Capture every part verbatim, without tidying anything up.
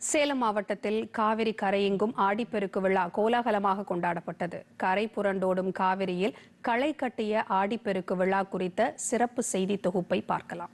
சேலம் மாவட்டத்தில் காவிரி கரையெங்கும் ஆடிப்பெருக்கு விழா கோலாகலமாக கொண்டாடப்பட்டது. கரை புரண்டோடும் காவிரியில் களை கட்டிய ஆடிப்பெருக்கு விழா குறித்த சிறப்பு செய்தி தொகுப்பை பார்க்கலாம்.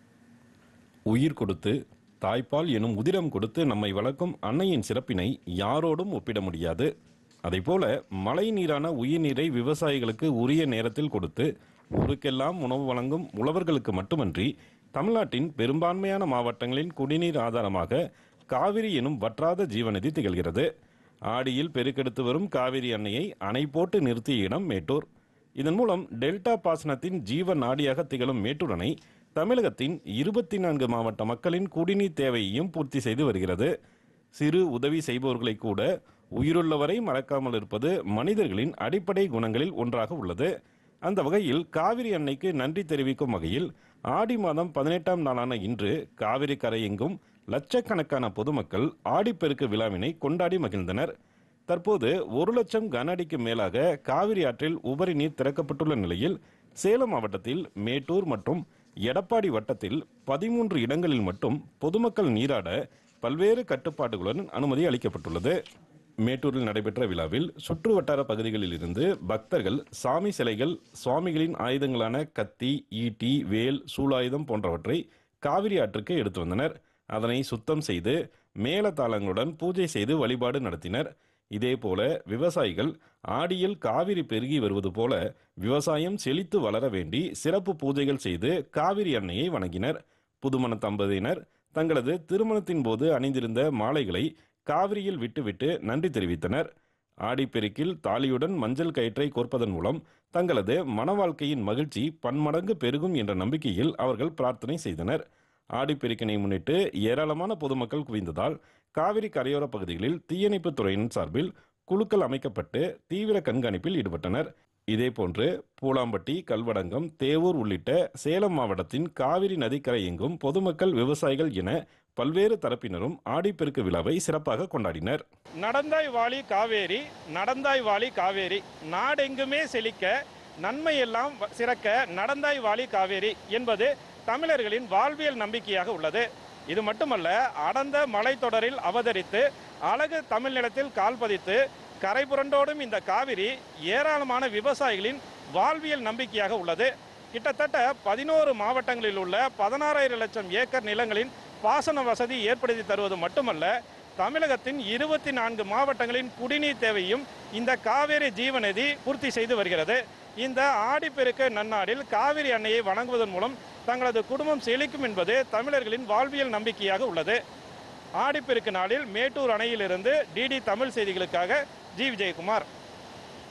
உயிர் கொடுத்து தாய்ப்பால் எனும் உதிரம் கொடுத்து நம்மை வளர்க்கும் அன்னையின் சிறப்பினை யாரோடும் ஒப்பிட முடியாது. அதைப்போல மழை நீரான உயிர்நீரை விவசாயிகளுக்கு உரிய நேரத்தில் கொடுத்து ஊருக்கெல்லாம் உணவு வழங்கும் உழவர்களுக்கு மட்டுமன்றி தமிழ்நாட்டின் பெரும்பான்மையான மாவட்டங்களின் குடிநீர் ஆதாரமாக காவிரி எனும் வற்றாத ஜீவநதி திகழ்கிறது. ஆடியில் பெருக்கெடுத்து வரும் காவிரி அன்னையை அணை போட்டு நிறுத்திய இடம் மேட்டூர். இதன் மூலம் டெல்டா பாசனத்தின் ஜீவ நாடியாக திகழும் மேட்டூர் அணை தமிழகத்தின் இருபத்தி நான்கு மாவட்ட மக்களின் குடிநீர் தேவையையும் பூர்த்தி செய்து வருகிறது. சிறு உதவி செய்பவர்களை கூட உயிருள்ளவரை மறக்காமல் இருப்பது மனிதர்களின் அடிப்படை குணங்களில் ஒன்றாக உள்ளது. அந்த வகையில் காவிரி அன்னைக்கு நன்றி தெரிவிக்கும் வகையில் ஆடி மாதம் பதினெட்டாம் நாளான இன்று காவிரி கரையெங்கும் லட்சக்கணக்கான பொதுமக்கள் ஆடிப்பெருக்கு விழாவினை கொண்டாடி மகிழ்ந்தனர். தற்போது ஒரு லட்சம் கன அடிக்கு மேலாக காவிரி ஆற்றில் உபரி நீர் திறக்கப்பட்டுள்ள நிலையில் சேலம் மாவட்டத்தில் மேட்டூர் மற்றும் எடப்பாடி வட்டத்தில் பதிமூன்று இடங்களில் மட்டும் பொதுமக்கள் நீராட பல்வேறு கட்டுப்பாடுகளுடன் அனுமதி அளிக்கப்பட்டுள்ளது. மேட்டூரில் நடைபெற்ற விழாவில் சுற்று வட்டார பகுதிகளில் இருந்து பக்தர்கள் சாமி சிலைகள், சுவாமிகளின் ஆயுதங்களான கத்தி, ஈட்டி, வேல், சூலாயுதம் போன்றவற்றை காவிரி ஆற்றுக்கு எடுத்து வந்தனர். அதனை சுத்தம் செய்து மேளதாளங்களுடன் பூஜை செய்து வழிபாடு நடத்தினர். இதேபோல விவசாயிகள் ஆடியில் காவிரி பெருகி வருவது போல விவசாயம் செழித்து வளர வேண்டி சிறப்பு பூஜைகள் செய்து காவிரி அன்னையை வணங்கினர். புதுமண தம்பதியினர் தங்களது திருமணத்தின் போது அணிந்திருந்த மாலைகளை காவிரியில் விட்டுவிட்டு நன்றி தெரிவித்தனர். ஆடிப்பெருக்கில் தாலியுடன் மஞ்சள் கயிற்றை கோர்ப்பதன் மூலம் தங்களது மன வாழ்க்கையின் மகிழ்ச்சி பன்மடங்கு பெருகும் என்ற நம்பிக்கையில் அவர்கள் பிரார்த்தனை செய்தனர். ஆடிப்பெருக்கினை முன்னிட்டு ஏராளமான பொதுமக்கள் குவிந்ததால் காவிரி கரையோர பகுதிகளில் தீயணைப்பு துறையின் சார்பில் குழுக்கள் அமைக்கப்பட்டு தீவிர கண்காணிப்பில் ஈடுபட்டனர். இதேபோன்று பூலாம்பட்டி, கல்வடங்கம், தேவூர் உள்ளிட்ட சேலம் மாவட்டத்தின் காவிரி நதிக்கரை எங்கும் பொதுமக்கள், விவசாயிகள் என பல்வேறு தரப்பினரும் ஆடிப்பெருக்கு விழாவை சிறப்பாக கொண்டாடினர். நடந்தாய் வாழி காவேரி, நடந்தாய் வாழி காவேரி, நாடெங்குமே செழிக்க நன்மை எல்லாம் சிறக்க நடந்தாய் வாழி காவேரி என்பது தமிழர்களின் வாழ்வியல் நம்பிக்கையாக உள்ளது. இது மட்டுமல்ல, அடர்ந்த மலைத்தொடரில் அவதரித்து அழகு தமிழ் நிலத்தில் கால் பதித்து கரை புரண்டோடும் இந்த காவிரி ஏராளமான விவசாயிகளின் வாழ்வியல் நம்பிக்கையாக உள்ளது. கிட்டத்தட்ட பதினோரு மாவட்டங்களில் உள்ள பதினாறாயிரம் லட்சம் ஏக்கர் நிலங்களின் பாசன வசதி ஏற்படுத்தி தருவது மட்டுமல்ல, தமிழகத்தின் இருபத்தி நான்கு மாவட்டங்களின் குடிநீர் தேவையும் இந்த காவிரி ஜீவநதி பூர்த்தி செய்து வருகிறது. இந்த ஆடிப்பெருக்கு நன்னாடில் காவிரி அன்னையை வணங்குவதன் மூலம் தங்களது குடும்பம் செழிக்கும் என்பது தமிழர்களின் வாழ்வியல் நம்பிக்கையாக உள்ளது. ஆடிப்பெருக்கு நாளில் மேட்டூர் அணையிலிருந்து டிடி தமிழ் செய்திகளுக்காக ஜி விஜயகுமார்.